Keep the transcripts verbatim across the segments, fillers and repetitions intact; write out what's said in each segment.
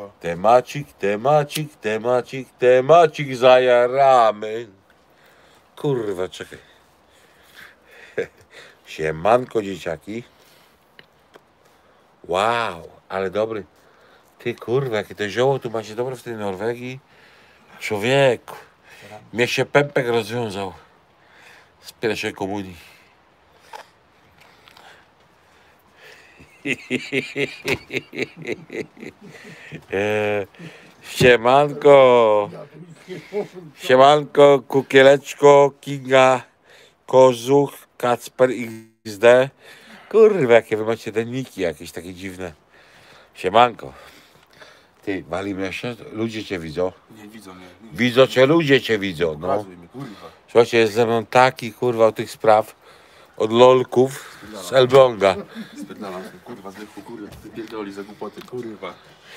kurwa. Temacik, temacik, temacik, temacik zajaramy. Kurwa, czekaj. Siemanko, dzieciaki. Wow, ale dobry. Ty kurwa, jakie to zioło tu macie dobre w tej Norwegii. Człowieku, mnie się pępek rozwiązał z pierwszej komunii. e, siemanko, siemanko, Kukieleczko, Kinga, Kozuch, Kacper X D. Kurwa, jakie wy macie te niki jakieś takie dziwne. Siemanko. Ty, walimy się? Ludzie cię widzą. Nie widzą mnie. Nie Widzą cię, ludzie cię widzą, no. Pokazuj mi, kurwa. Słuchajcie, jest ze mną taki kurwa od tych spraw, od lolków z Elbląga. Spierdalam się, kurwa, zdechł, kurwa. Ty pierdoli za głupoty, kurwa.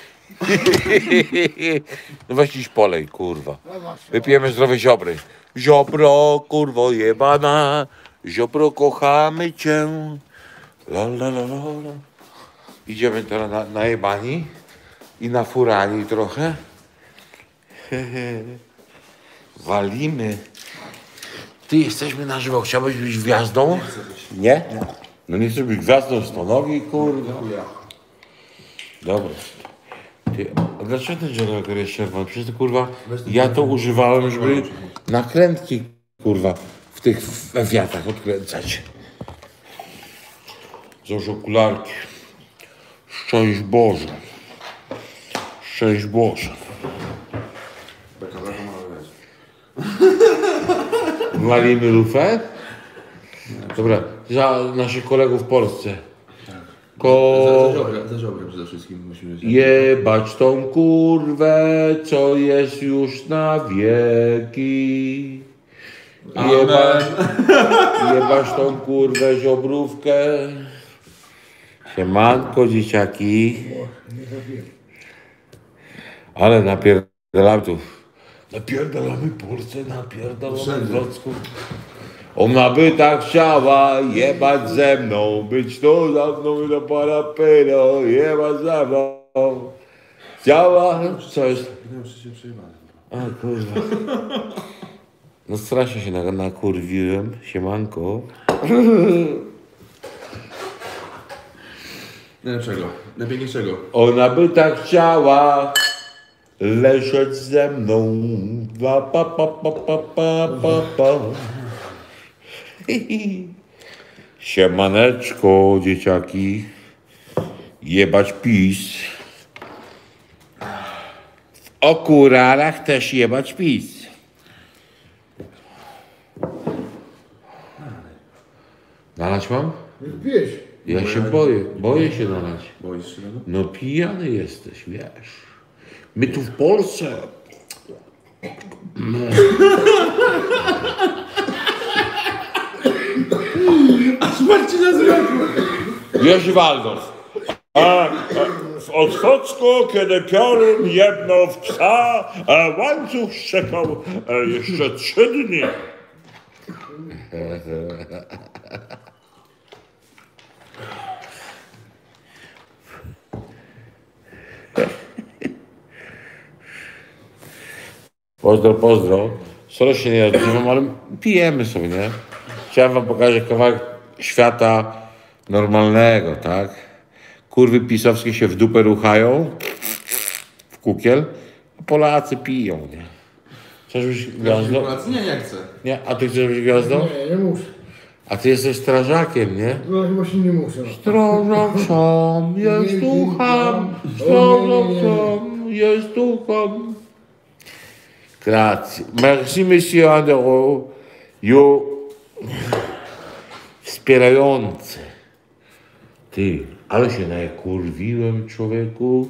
No weź iść polej, kurwa. Wypijemy zdrowe ziobry. Ziobro, kurwo jebana, ziobro, kochamy cię. La, la, la, la, la. Idziemy teraz na, na jebani i na furani trochę. Walimy. Ty, jesteśmy na żywo. Chciałbyś być gwiazdą? Nie? No nie chcesz być gwiazdą z nogi, kurwa. Dobra. Ty, a dlaczego ten żelaker jest czerwony? Przecież to, kurwa, ja to używałem, żeby nakrętki, kurwa, w tych wiatach odkręcać. Załóż okularki. Szczęść Boże. Szczęść Boże. Beka, beka, mamy wiesz. Walimy lufę? Dobra, za naszych kolegów w Polsce. Ko... Za żobrem przede wszystkim musimy się... Jebać tą kurwę, co jest już na wieki. Jeba... Jebać tą kurwę, ziobrówkę. Siemanko, dzieciaki. Ale napierdalamy tu. Napierdalamy Polsce, napierdalamy Wrocku. Ona by tak chciała jebać ze mną, być tu za mną i do parapero, jebać ze mną. Chciała coś. Nie wiem, czy się przejmane. A kurwa. No strasznie się na- nakurwiłem, siemanko. Najlepszego, najpiękniejszego. Ona by tak chciała leżeć ze mną. Pa, pa, pa, pa, pa, pa, pa, pa. Siemaneczko, dzieciaki. Jebać PiS. W okularach też jebać PiS. Nalać mam? Wiesz, Ja się boję, boję się nalać. Boisz się tego? No pijany jesteś, wiesz. My tu w Polsce. Aż Marcina zrobił! Wiesz, Waldorf. A, a w Otwocku, kiedy piorun jedno w psa, a łańcuch szczekał a jeszcze trzy dni. Pozdro, pozdro. Sorry się nie odzywam, ale pijemy sobie, nie? Chciałem wam pokazać kawałek świata normalnego, tak? Kurwy pisowskie się w dupę ruchają, w kukiel, a Polacy piją, nie? Chcesz być gwiazdą? Nie, nie chcę. Nie? A ty chcesz być gwiazdą? nie, nie muszę. A ty jesteś strażakiem, nie? No właśnie nie muszę. Strażak sam, jest ducham, strażak sam, jest ducham. Grazie. Merci, monsieur Andero. Jo. Wspierający. Ty, ale się nakurwiłem, człowieku.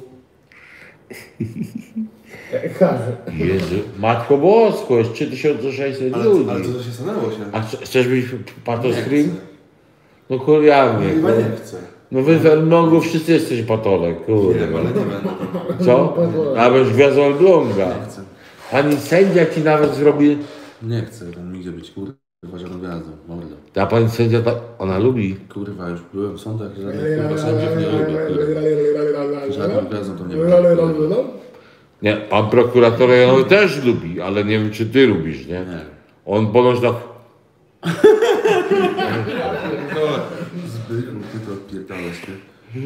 Każę. Jezu, Matko Bosko, jest trzy tysiące sześćset Ale, ludzi. ale co to się stanęło się? A ch- chcesz być pato Nie screen? chcę. No kurjawnie. Chyba nie chcę. No wy w Elblągu wszyscy jesteś patolek, Nie kurde. wiem, ale nie będę. Co? Nawet gwiazdą Elbląga. Nie chcę. Ani sędzia ci nawet zrobi... Nie chcę tam nigdzie być, kurde. Kurwa, żadną gwiazdą, mordo. Ta pani sędzia, ta, ona lubi. Kurwa, już byłem w sądach, żadnych kurwa sędziów nie lubię, kurwa. Żadną gwiazdą to nie ma. Nie, pan prokurator ją też lubi, ale nie wiem, czy ty lubisz, nie? Nie. On ponoć tak... Zbychu, ty to odpierdałeś, ty.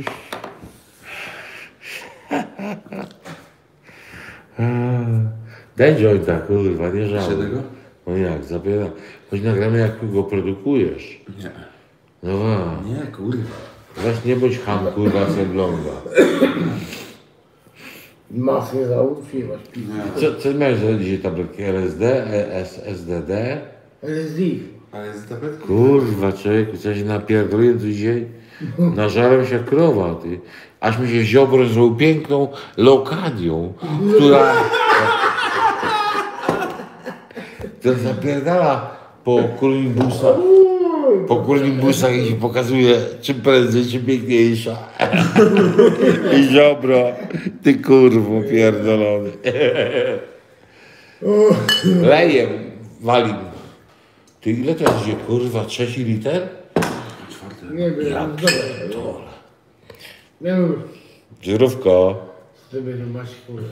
Daj jointa, kurwa, nie Jeszcze żałuj. jednego? No jak, zabiera. Choć nagramy, jak go produkujesz. Nie. No wa. Nie, kurwa. Weź nie bądź ham, kurwa, Semblonga. Maskę załóż i masz piwo. Co, co miałeś za dzisiaj tabletki? L S D, E S, S D D? L S D. Ale jest tabletki? Kurwa, człowieku, coś napierdoliłem tu dzisiaj. Nażarłem się jak krowa, ty. Aż mi się ziobro zrobił piękną lokadią, która... która zapierdala po kurnimbusach. Po kurnimbusach i ci pokazuje, czym prędzej, czym piękniejsza. I ziobro, ty kurwo pierdolony. Lejem walim. Ty ile to jest, kurwa, trzeci liter? Czwarty. Nie wiem, Ja dobra. pierdolę. Nie wiem, Żyrówko. sobie to masz kurwa.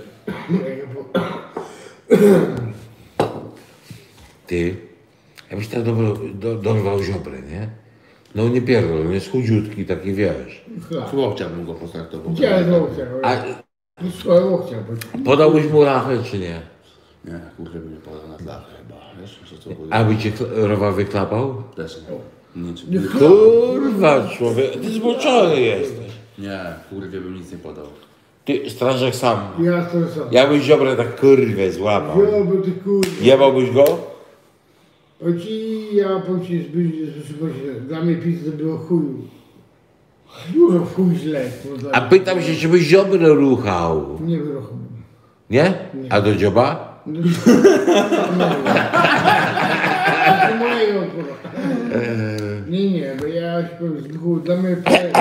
Ty, jakbyś tak dobro, do, dorwał ziobrę, nie? No nie pierdol, on jest chudziutki, taki wiesz. Chłopcia bym go potraktował. Gdzie jest łokcia? A Nie swoje łokcia. podałbyś mu rachę, czy nie? Nie, kurwa by nie podał na dachę chyba. Wiesz, że co A by cię kl- rowa wyklapał? Też nie. Nic. Nie. Kurwa, człowiek, ty zboczony jesteś. Nie, kurwie bym nic nie podał. Ty, strażak sam. Ja to sam. Jakbyś ziobrę tak kurwę złapał. Ja by ty kurwa. Jebałbyś go? O ci, ja powiem ci, zbyt, dla mnie pizza było chuju. Dużo w chuj źle. kurwa. A pytam się, czy byś ziobrę ruchał. Nie wyrochałem. Nie? A do dzioba? No, to mojego kurwa. Nie, nie, bo ja się powiem, zbychu, dla mnie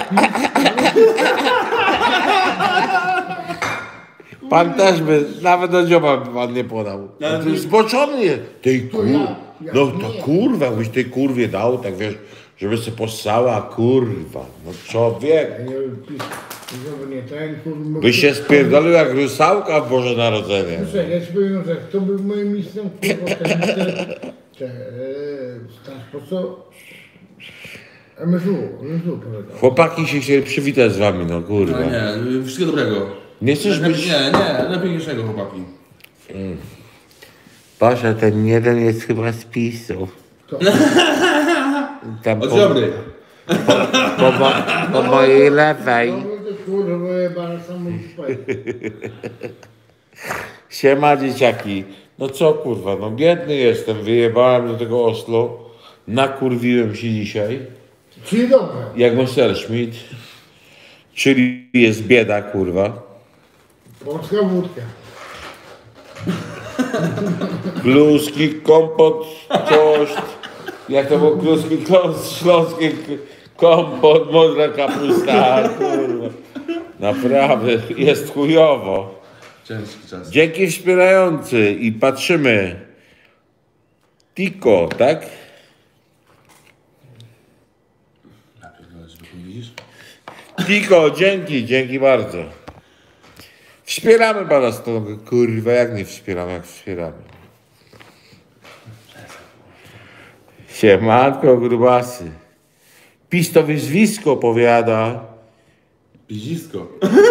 Pan też by, nawet do dzioba by pan nie podał. No, ty zboczony jest. Tej kur... ja- ja No nie. to kurwa, byś tej kurwie dał, tak wiesz, żeby się possała, kurwa. No człowiek. Ja nie pis, żeby nie ten kurwa. Byś się spierdolił jak rusałka w Boże Narodzenie. Słuchaj, ja ci powiem, że kto był moim mistrzem, kurwa, ten mister, te, e, staż, po co? M S U, M S U powiedział. Chłopaki się chcieli przywitać z wami, no kurwa. No nie, wszystkiego dobrego. Nie chcesz Nie, być... nie, nie, najpiękniejszego chłopaki. Boże, ten jeden jest chyba z PiSu. To. Tam Od po, Ziobry. po, mo, po mojej lewej. No to kurwa, jebana samolot. Siema dzieciaki. No co kurwa, no biedny jestem, wyjebałem do tego Oslo. Nakurwiłem się dzisiaj. Czyli dobre. Jak Messerschmitt. Czyli jest bieda kurwa. Polska wódka. Kluski, kompot, coś. Jak to był kluski, klos, śląski kompot, modra kapusta, kurwa. Naprawdę, jest chujowo. Ciężki czas. Dzięki wspierający i patrzymy. Tiko, tak? Napierdolę, żeby nie widzisz? Tiko, dzięki, dzięki bardzo. Wspieramy pana stronę. Kurwa, jak nie wspieramy, jak wspieramy. Siemanko, grubasy. PiS to wyzwisko, powiada. Pizisko.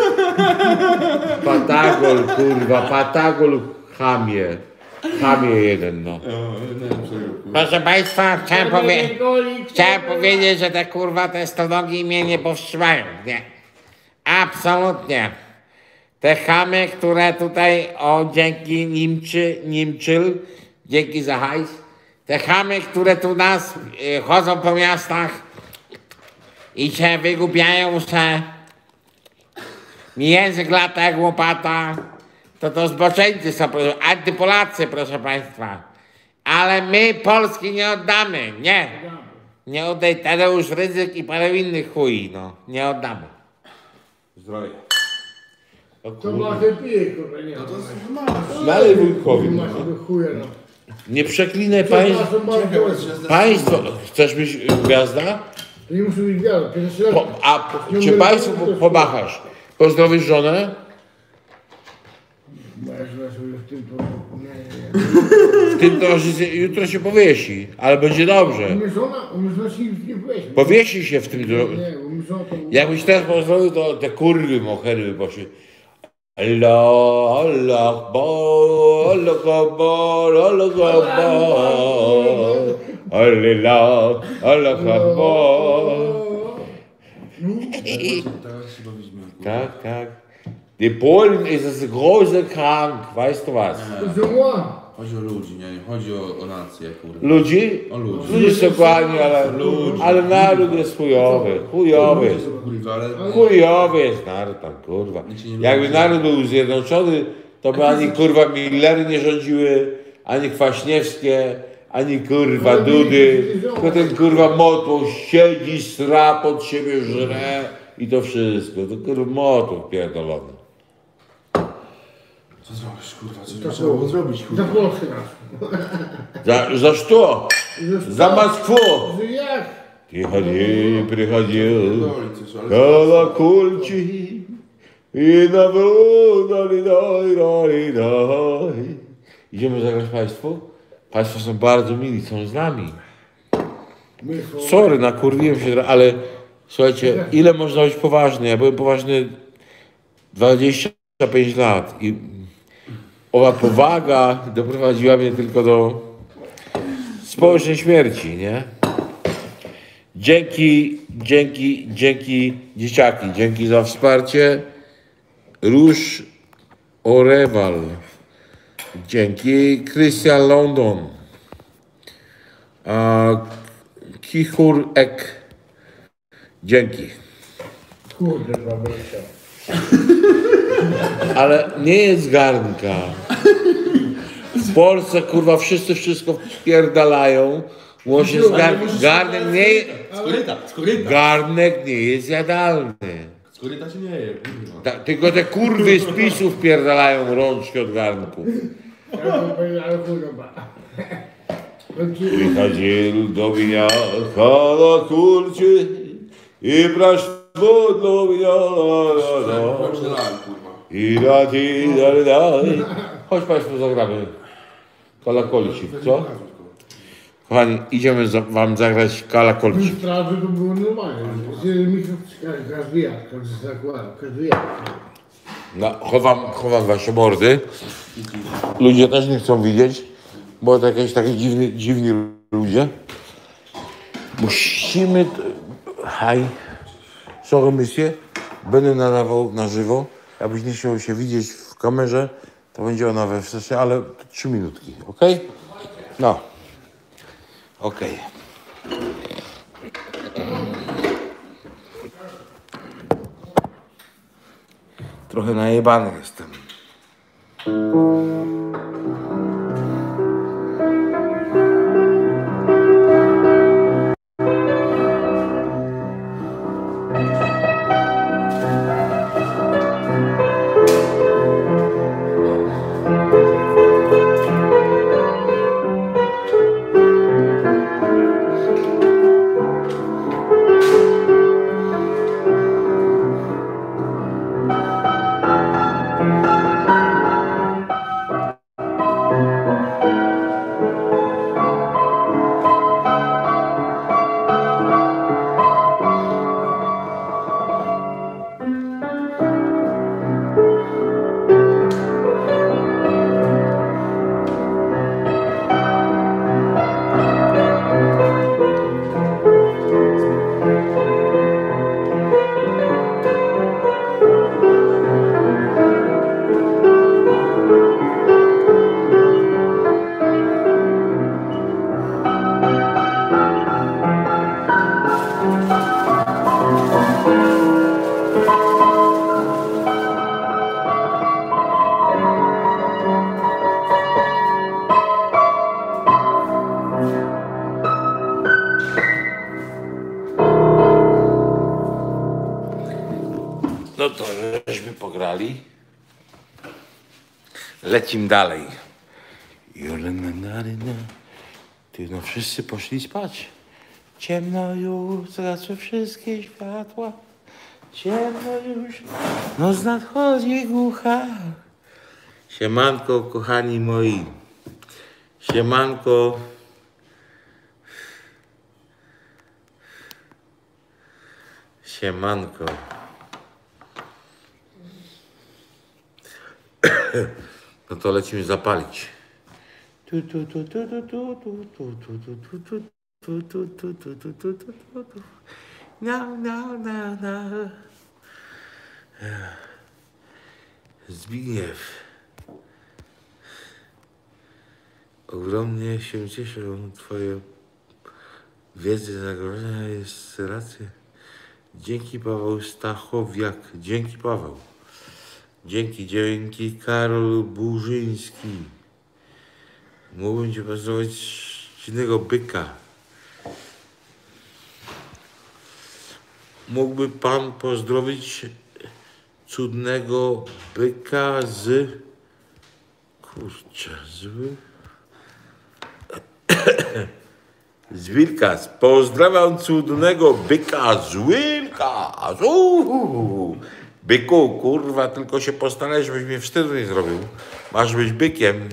Patagol, kurwa, Patagol, chamie. Chamie jeden, no. Proszę Państwa, chciałem, powie chciałem powiedzieć, że te kurwa te stonogi mnie nie powstrzymają. Nie. Absolutnie. Te chamy, które tutaj, o dzięki Nimczy, Nimczyl, dzięki za hajs. Te chamy, które tu nas y, chodzą po miastach i się wygłupiają, że mi język lata jak łopata, to to zboczeńcy są, antypolacy, proszę Państwa. Ale my Polski nie oddamy, nie. Nie oddaj Tadeusz Rydzyk i parę innych chuj, no. Nie oddamy. Zdrowie. O To kurwa. ma się pije, kurwa, nie. No to Dalej wujkowi. ma się do chuja, no. Nie przeklinaj państw, państwo. Chcesz być gwiazda? To nie muszę być gwiazdą, pierwszy raz. Po, a czy państwu po, pomachasz? Pozdrowisz żonę? Moja żona sobie w tym po... Nie, nie, W tym to że jutro się powiesi, ale będzie dobrze. nie. U mnie żona, u mnie żona się nie powiesi. Powiesi się w tym. Nie, nie, u mnie żona to... Jakbyś teraz pozdrowił, to te kurwy mohery by poszły. Allah, Allah, Akbar, Allah, Akbar, Allah, Akbar, Allah, Allah, Akbar. Teraz się bawiliśmy. Tak, tak. Die Polen ist es große krank, weißt du was? To moi. Chodzi o ludzi, nie, nie chodzi o, o nację, kurwa. Ludzi? O ludzi. Ludzi są kochani, ale, Ludzi. ale naród jest chujowy, chujowy. Ludzie są kurwa, ale... Chujowy jest naród tam, kurwa. Jakby naród był zjednoczony, to by ani kurwa Millery nie rządziły, ani Kwaśniewskie, ani kurwa Dudy. Tylko ten kurwa motło siedzi, sra pod siebie, żre i to wszystko. To kurwa motło pierdolony. Co zrobisz, kurwa, co To trzeba było zrobić, Za kurwa? Polskę nas. Za, za что? За Москву! Że jak? Приходи, приходил, Doli coś, ale... колокольчик, i na dali, dali, dali, dali. Idziemy zagrać Państwu? Państwo są bardzo mili, są z nami. My są... Sorry, nakurwiłem się, ale słuchajcie, ile można być poważny? Ja byłem poważny dwadzieścia pięć lat i owa powaga doprowadziła mnie tylko do społecznej śmierci, nie? Dzięki, dzięki, dzięki dzieciaki, dzięki za wsparcie. Róż Orewal. Dzięki Christian London. A Kichur Ek. Dzięki. Kurde, babeczka. Ale nie jest garnka. W Polsce kurwa wszyscy wszystko wpierdalają. Łącznie z garnkiem. Garnek nie jest. Skoryta, skoryta. Garnek nie jest jadalny. Skoryta się nie je, kurwa. Ta, tylko te kurwy z PiSu wpierdalają rączki od garnków. Ja to powiedział, ale kurwa. Приходил до меня колокольчик и прошло меня. Przelałem, kurwa. I radi, dali, dali. Chodź Państwo zagramy kalakolcik, co? Kochani, idziemy za, Wam zagrać kalakolcik. W straży to było normalnie. Mikro każdy jak, każdy zakładał, każdy jak. No, chowam, chowam Wasze mordy. Ludzie też nie chcą widzieć, bo to jakieś takie dziwni, dziwni ludzie. Musimy... Haj. Sorry, monsieur. Będę nadawał na żywo. Jakbyś nie chciał się widzieć w kamerze, to będzie ona we wstecznej, ale trzy minutki, ok? No. Ok. Trochę najebany jestem. No to żeśmy pograli. Lecimy dalej. Jolena, ty no wszyscy poszli spać. Ciemno już, zgasły wszystkie światła. Ciemno już, noc nadchodzi głucha. Siemanko, kochani moi. Siemanko. Siemanko. No to lecimy zapalić. Tu, tu, tu, tu, tu, tu, tu, tu, tu, tu, tu, tu, tu, tu, tu, tu, tu, tu, tu, tu. No, no, no, no. Zbigniew. Ogromnie się cieszę, twoje wiedzy zagrożenia jest racja. Dzięki Paweł Stachowiak. Dzięki Paweł. Dzięki, dzięki Karol Burzyński. Mógłbym cię pozdrowić silnego byka. Mógłby pan pozdrowić cudnego byka z... Kurczę, z... z Wilkas. Pozdrawiam cudnego byka z Wilkas. Uuu. Byku, kurwa, tylko się postaraj, żebyś mnie wstydu nie zrobił. Masz być bykiem.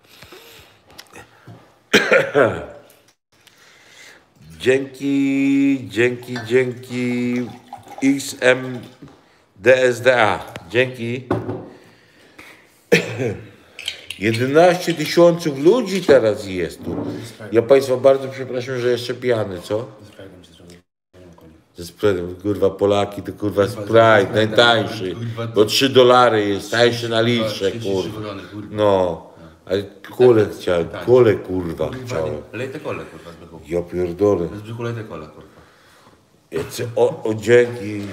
Dzięki, dzięki, dzięki X M D S D A. Dzięki. jedenaście tysięcy ludzi teraz jest tu. Ja Państwa bardzo przepraszam, że jeszcze pijany, co? Ze Sprite'em, kurwa, Polaki to kurwa Sprite, najtańszy. Bo trzy dolary jest, tańszy na litrze, kurwa. No, ale kole chciałem, kole kurwa chciałem. Lej te kole, kurwa, Zbychu. Ja pierdolę. Zbychu, lej te kole, kurwa. O, o, dzięki.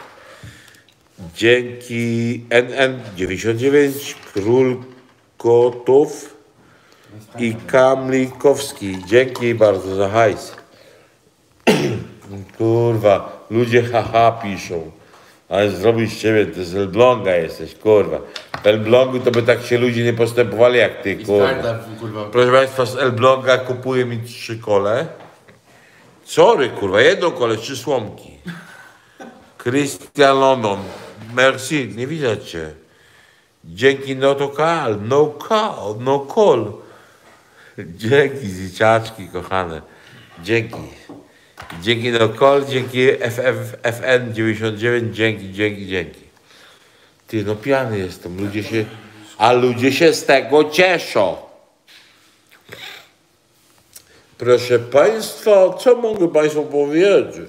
Dzięki N N dziewięćdziesiąt dziewięć, Król Kotów i Kamlikowski. Dzięki bardzo za hajs. Kurwa, ludzie haha piszą. Ale zrobić z ciebie, ty z Elbląga jesteś, kurwa. W Elblągu to by tak się ludzie nie postępowali jak ty, kurwa. Proszę Państwa, z Elbląga kupuje mi trzy kole. Sorry, kurwa, jedną kole, trzy słomki. Christian London, merci, nie widać cię. Dzięki no to call, no call, no call. Dzięki, dzieciaczki kochane. Dzięki. Dzięki no call, dzięki F F, F N dziewięćdziesiąt dziewięć, dzięki, dzięki, dzięki. Ty, no pijany jestem, ludzie się, a ludzie się z tego cieszą. Proszę Państwa, co mogę Państwu powiedzieć?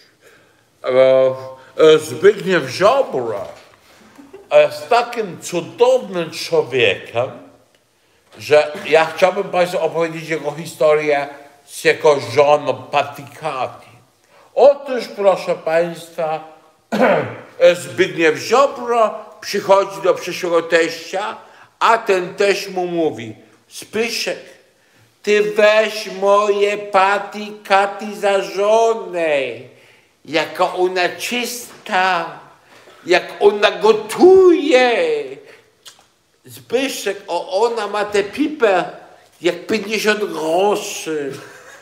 E, Zbigniew Ziobro jest takim cudownym człowiekiem, że ja chciałbym Państwu opowiedzieć jego historię z jego żoną Patykati. Otóż, proszę Państwa, Zbigniew Ziobro przychodzi do przyszłego teścia, a ten teść mu mówi: Zbyszek, ty weź moje Patykati za żonę, jaka ona czysta, jak ona gotuje. Zbyszek, o, ona ma tę pipę jak pięćdziesiąt groszy.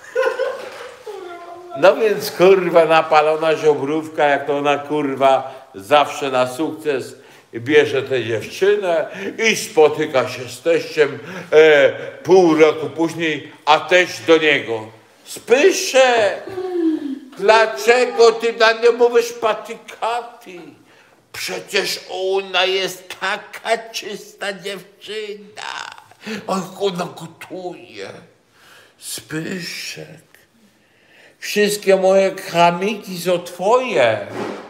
No więc kurwa napalona ziobrówka, jak to ona kurwa zawsze na sukces bierze tę dziewczynę i spotyka się z teściem e, pół roku później, a teść do niego: Zbyszek, dlaczego ty na nie mówisz Patykati? Przecież ona jest taka czysta dziewczyna. Ach, ona gotuje. Zbyszek, wszystkie moje kramiki są twoje.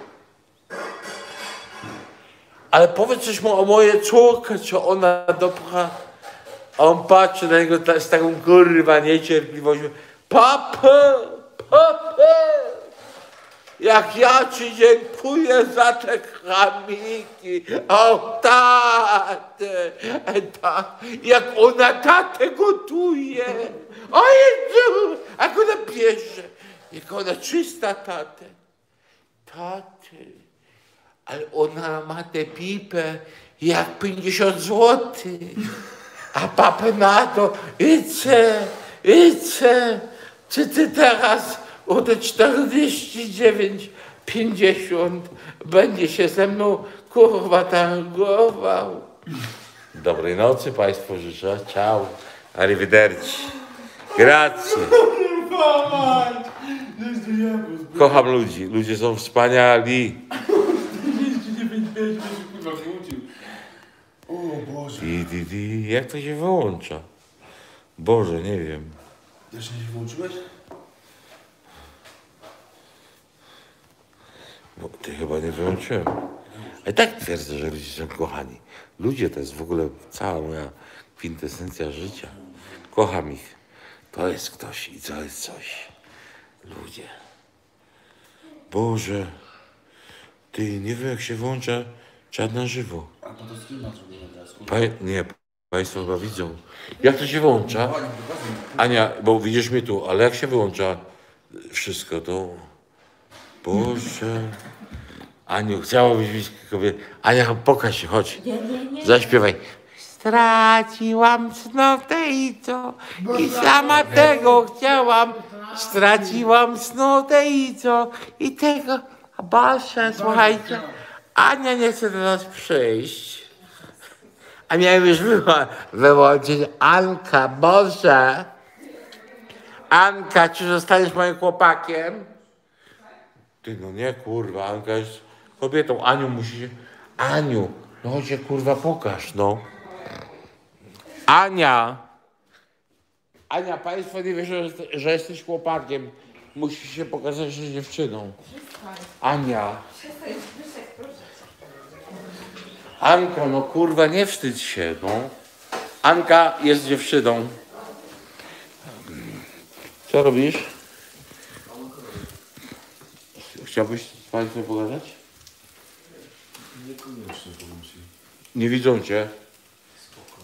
Ale powiedz coś mu o mojej córce, czy ona dobra. A on patrzy na niego ta, z taką kurwa niecierpliwością. Papę, papę, jak ja ci dziękuję za te kramiki. O tatę, ta, jak ona tatę gotuje. O Jezu, jak ona bierze, jak ona czysta tatę. Taty, ale ona ma tę pipę jak pięćdziesiąt złotych. A papę na to, idźcie, idźcie, czy ty teraz o te czterdzieści dziewięć, pięćdziesiąt będzie się ze mną kurwa targował. Dobrej nocy Państwu życzę. Ciao. Arrivederci. Grazie. Kocham ludzi. Ludzie są wspaniali. O Boże. Di, di, di. Jak to się wyłącza? Boże, nie wiem. Jeszcze nie włączyłeś? Bo ty chyba nie wyłączyłem. A i tak twierdzę, że ludzie są kochani. Ludzie to jest w ogóle cała moja kwintesencja życia. Kocham ich. To jest ktoś i to jest coś. Ludzie. Boże. Ty, nie wiem jak się włącza czat na żywo. A po to streama zrobimy teraz. Pa, nie, Państwo chyba widzą. Jak to się wyłącza? Ania, bo widzisz mnie tu, ale jak się wyłącza wszystko, to... Boże... Aniu, chciałabyś być kobietą. Ania, pokaż się, chodź. Nie, nie, nie. Zaśpiewaj. Straciłam cnotę i co? I sama tego chciałam. Straciłam cnotę i co? I tego... A Boże, słuchajcie. Ania nie chce do nas przyjść. A miałem już wyło- wyłączyć Anka, Boże. Anka, czy zostaniesz moim chłopakiem? Ty, no nie, kurwa, Anka jest kobietą. Aniu musi się... Aniu, no chodź się, kurwa, pokaż, no. Ania. Ania, państwo nie wiesz, że, że jesteś chłopakiem. Musisz się pokazać, że dziewczyną. Ania. Anko, no kurwa, nie wstydź się, no. Anka jest dziewczyną. Co robisz? Chciałbyś Państwu pokazać? Niekoniecznie powiem ci. Nie widzą Cię. Spoko.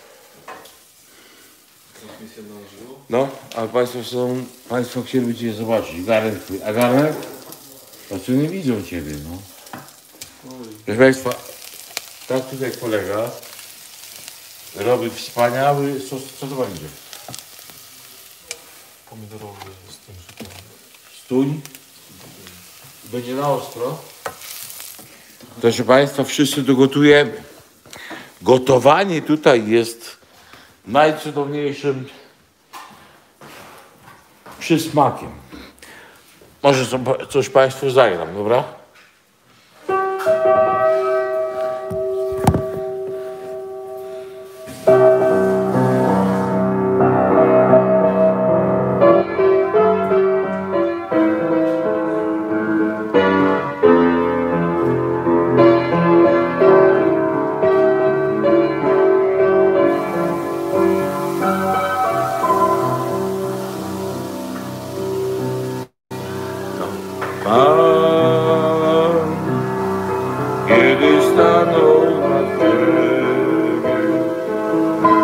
Transmisja na żywo? No, a Państwo są, Państwo chcieliby Cię zobaczyć. Garek, a Garek? Znaczy nie widzą Ciebie, no. Proszę Państwa, tak tutaj kolega robi wspaniały sos. Co to będzie? Pomidorowy z tym żytem. Stuń. Będzie na ostro. Proszę Państwa, wszyscy to gotujemy. Gotowanie tutaj jest najcudowniejszym przysmakiem. Może co- coś Państwu zagram, dobra? Pan, kiedy stanął na brzegu,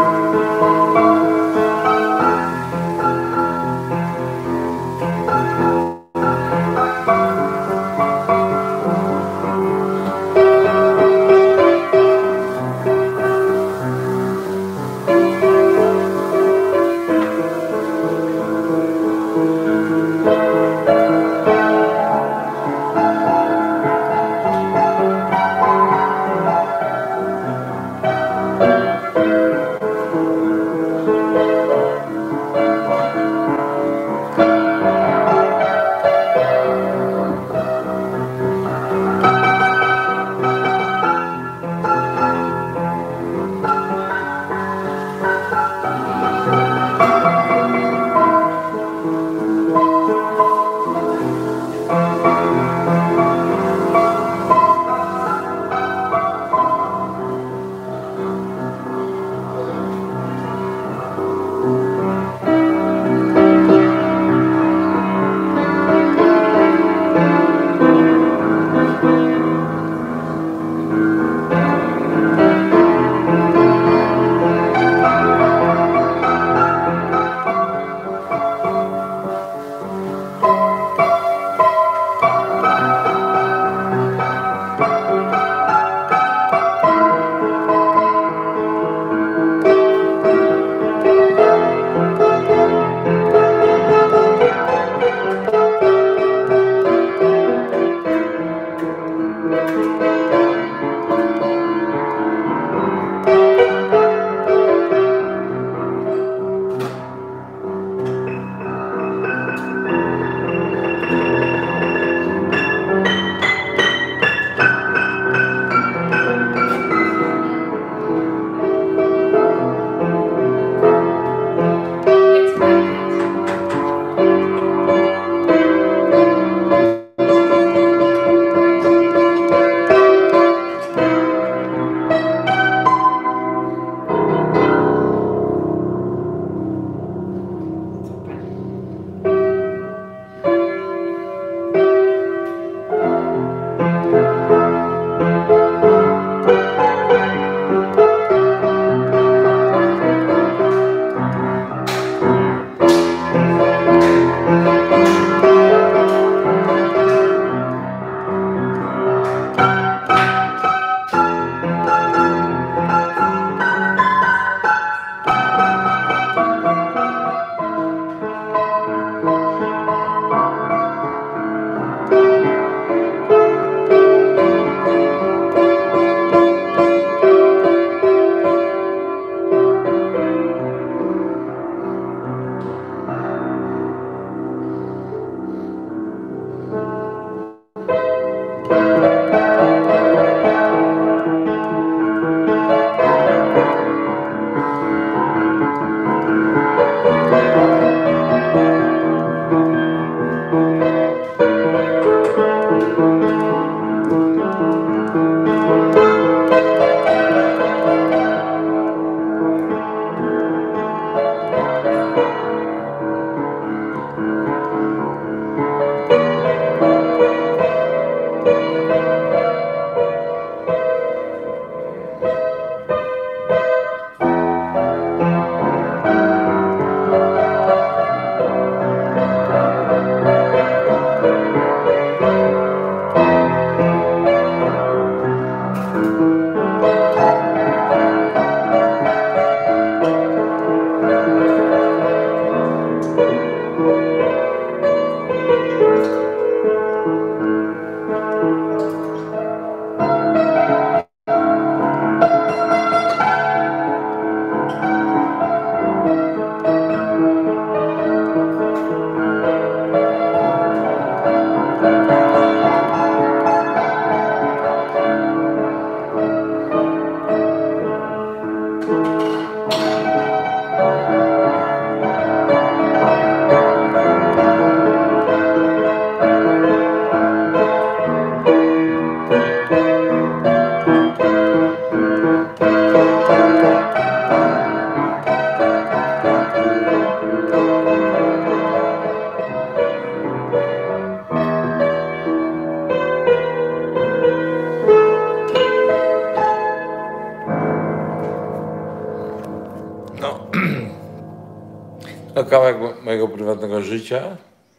To kawałek mojego prywatnego życia.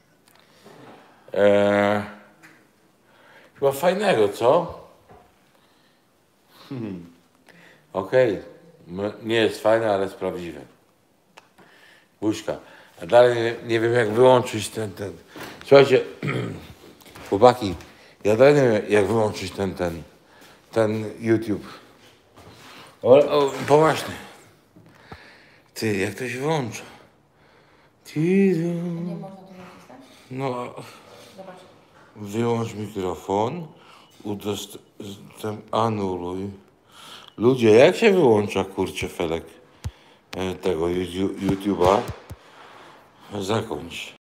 Eee, chyba fajnego, co? Hmm. Okej, okay. Nie jest fajne, ale jest prawdziwe. Buźka. A dalej nie, nie wiem, jak wyłączyć ten, ten. Słuchajcie, chłopaki, ja dalej nie wiem, jak wyłączyć ten, ten, ten YouTube. O, o, poważnie. Ty, jak to się wyłącza? Nie można tu nacisnąć? No, Zobacz. wyłącz mikrofon, udostęp... anuluj. Ludzie, jak się wyłącza, kurczę, felek e, tego YouTube'a? Zakończ.